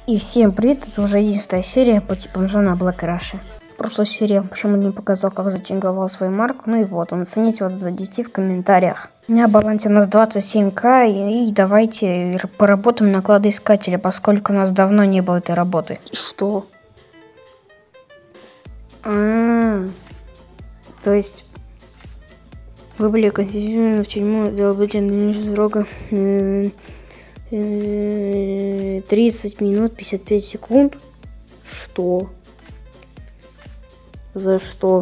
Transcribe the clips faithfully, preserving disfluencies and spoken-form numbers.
И всем привет, это уже единственная серия по типам Жена Black Rush. В прошлой серии почему не показал, как затинговал свою марку. Ну и вот, он оцените, вот дадите в комментариях. У меня баланс у нас двадцать семь ка, и, и давайте поработаем на кладоискателя, поскольку у нас давно не было этой работы. Что? А, -а, -а. То есть вы были конфискованы в тюрьму для обличения срока тридцать минут пятьдесят пять секунд. Что? За что?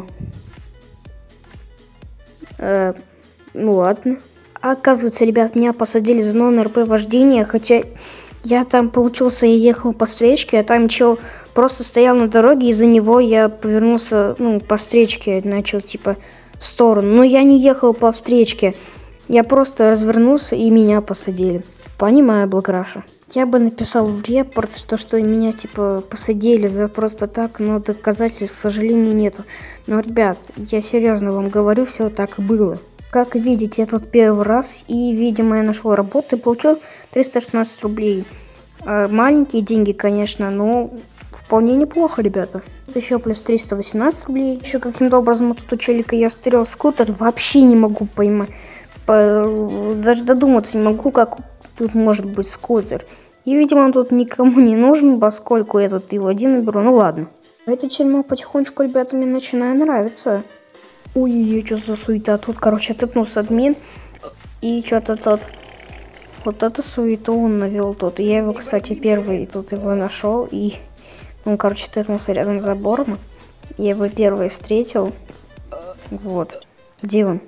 Э, ну ладно. Оказывается, ребят, меня посадили за нон-РП вождение, хотя я там, получился, я ехал по встречке, а там чел просто стоял на дороге, из-за него я повернулся, ну, по встречке, начал, типа, в сторону. Но я не ехал по встречке, я просто развернулся, и меня посадили. Понимаю, Black Rush. Я бы написал в репорт, что, что меня, типа, посадили за просто так, но доказательств, к сожалению, нету. Но, ребят, я серьезно вам говорю, все так и было. Как видите, я тут первый раз, и, видимо, я нашел работу и получил триста шестнадцать рублей. Э, маленькие деньги, конечно, но вполне неплохо, ребята. Еще плюс триста восемнадцать рублей. Еще каким-то образом тут у челика я стрел скутер, вообще не могу поймать. По... Даже додуматься не могу, как тут может быть скутер. И, видимо, он тут никому не нужен, поскольку я тут его один беру. Ну ладно. Эта тюрьма потихонечку, ребята, мне начинает нравиться. Ой-ой-ой, что за суета. Тут, короче, тыпнулся админ. И что-то тут... Вот эту суету он навел тут. Я его, кстати, первый тут его нашел. И он, короче, тыпнулся рядом с забором. Я его первый встретил. Вот. Где он?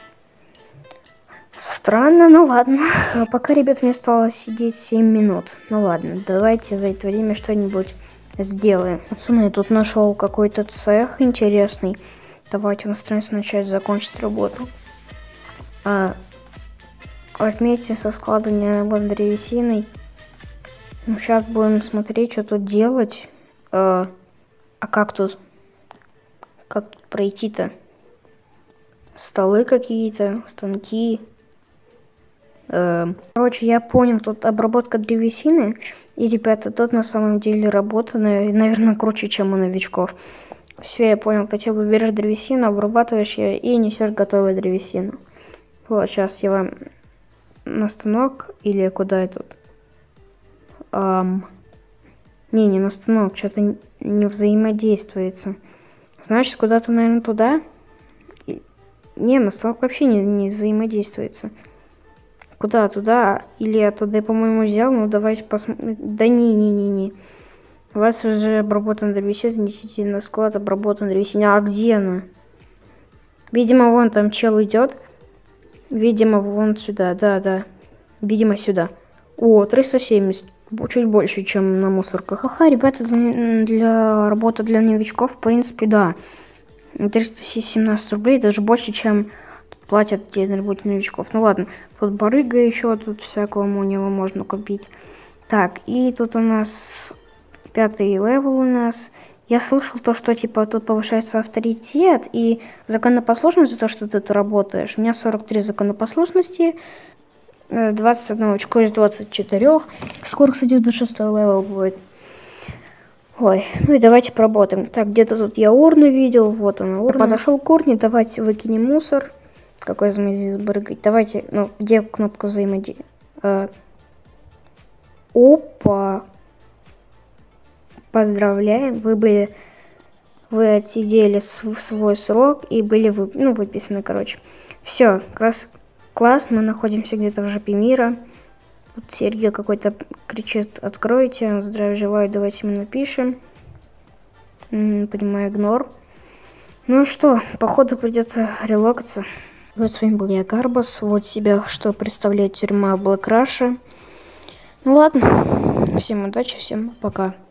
Странно, ну ладно. А пока, ребят, мне осталось сидеть семь минут. Ну ладно, давайте за это время что-нибудь сделаем. Пацаны, я тут нашел какой-то цех интересный. Давайте настроимся начать закончить работу. А, вместе со складыванием древесиной. Ну, сейчас будем смотреть, что тут делать. А, а как тут? Как тут пройти-то? Столы какие-то, станки. Короче, я понял, тут обработка древесины. И, ребята, тут на самом деле работа, наверное, круче, чем у новичков. Все, я понял. Ты тебе берешь древесину, обрабатываешь ее и несешь готовую древесину. Вот, сейчас я вам на станок или куда я тут? Ам... Не, не на станок, что-то не взаимодействуется. Значит, куда-то, наверное, туда? Не, на станок вообще не, не взаимодействуется. Куда? Туда? Или я туда, я, по-моему, взял. Ну, давайте посмотрим. Да не-не-не-не. У вас уже обработана древесина. Несите на склад обработана древесина. А где она? Видимо, вон там чел идет. Видимо, вон сюда. Да-да. Видимо, сюда. О, триста семьдесят. Чуть больше, чем на мусорках. Ха-ха, ребята, для, для работы для новичков, в принципе, да. триста семнадцать рублей. Даже больше, чем платят где-нибудь новичков. Ну ладно, тут барыга еще, тут всякого у него можно купить. Так, и тут у нас пятый левел у нас. Я слышал то, что типа тут повышается авторитет и законопослушность за то, что ты тут работаешь. У меня сорок три законопослушности, двадцать одно очко из двадцати четырёх. Скоро, кстати, до шестого левел будет. Ой, ну и давайте поработаем. Так, где-то тут я урну видел, вот она урна. Подошел к урне, давайте выкинем мусор. Какой взаимодействие? Давайте, ну, где кнопка взаимодействия? А, опа! Поздравляем, вы были, вы отсидели свой срок и были, вы, ну, выписаны, короче. Все, класс, класс, мы находимся где-то в жопе мира. Тут Сергей какой-то кричит, откройте, здравия желаю, давайте мы напишем. М-м, понимаю, игнор. Ну что, походу придется релокаться. Вот с вами был я, Карбас. Вот себя, что представляет тюрьма Black Rush. Ну ладно, всем удачи, всем пока.